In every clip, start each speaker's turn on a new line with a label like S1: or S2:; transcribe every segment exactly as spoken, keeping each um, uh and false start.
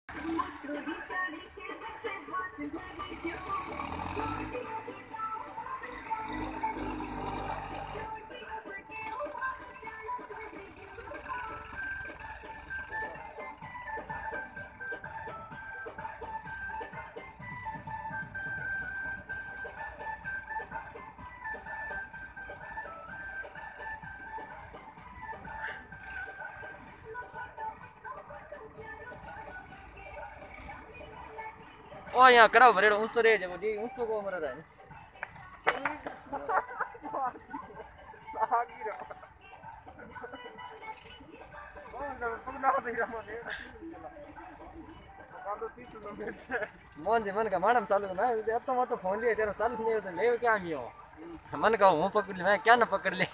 S1: ओ यहाँ करा भरे ऊंचो रे जब जी ऊंचो को मर रहा है मोहन जी मन का मैडम चालू ना तो मोटो फोन लिया तेरा चालू नहीं होता ले क्या गयो मन का हूँ पकड़ ले मैं क्या ना पकड़ ले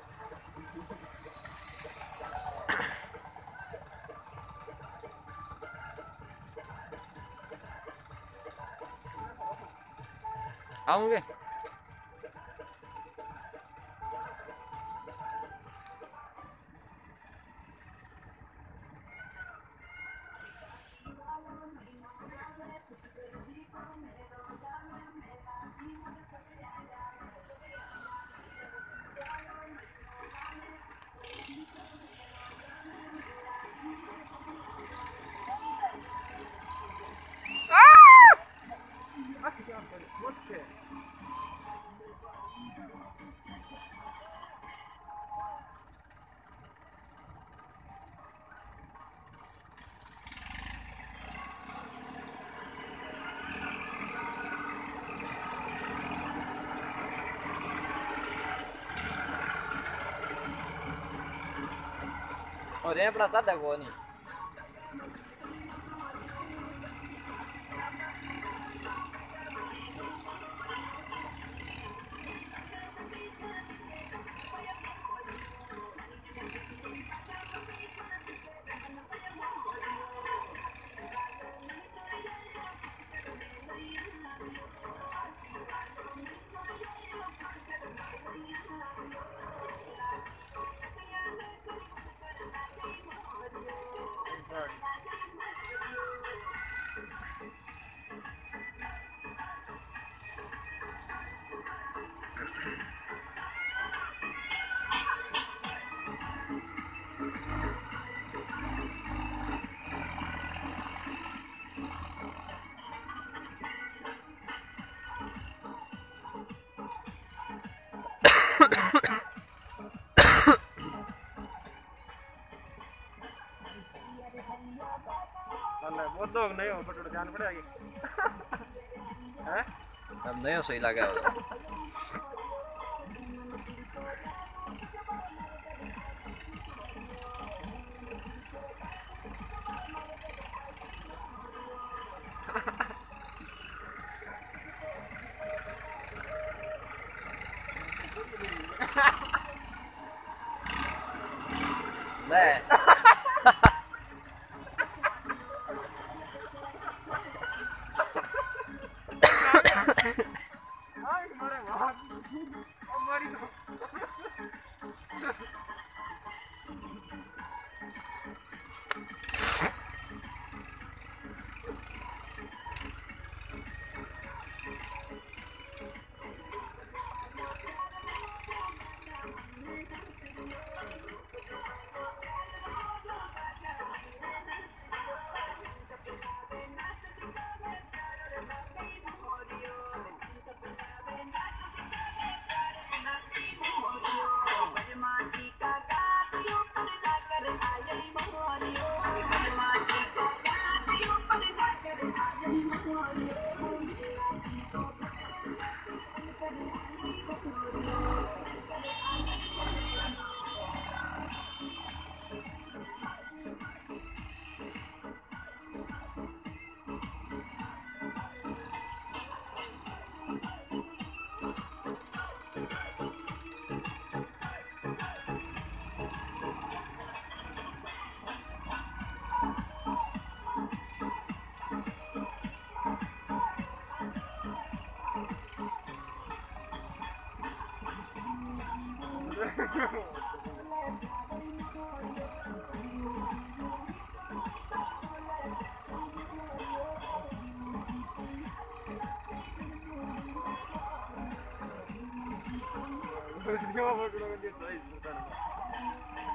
S1: आऊंगे और ये अपना सादा को नहीं वो तो नहीं हो बट जान पड़ेगी हैं अब नहीं हो सही लगा नहीं उसके बाद फोटो लगा दिया तो इस दुकान में